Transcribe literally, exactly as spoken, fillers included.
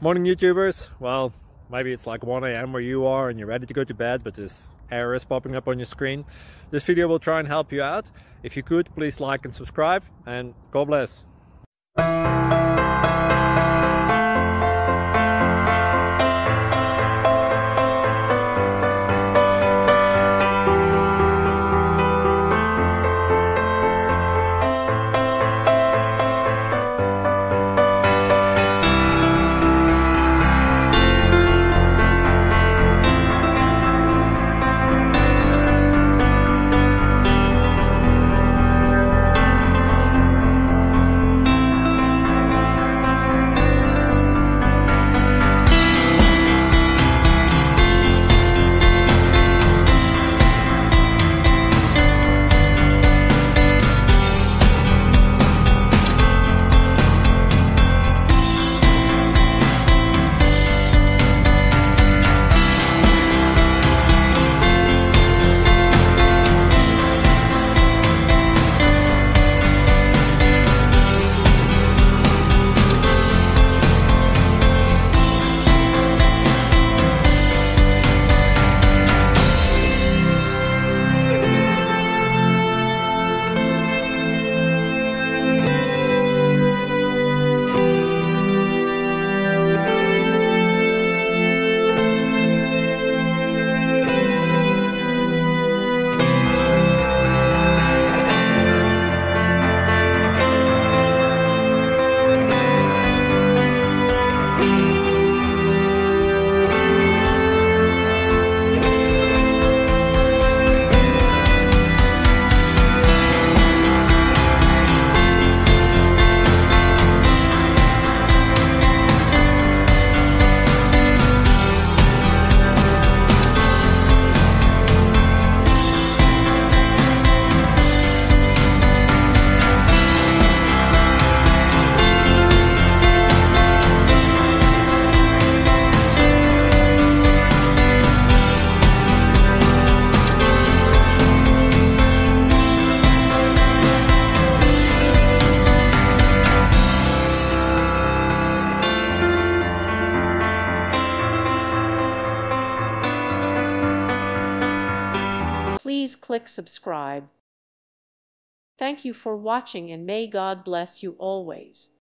Morning YouTubers. Well, maybe it's like one A M where you are and you're ready to go to bed, but this error is popping up on your screen. This video will try and help you out. If you could, please like and subscribe, and God bless. Please click subscribe. Thank you for watching, and may God bless you always.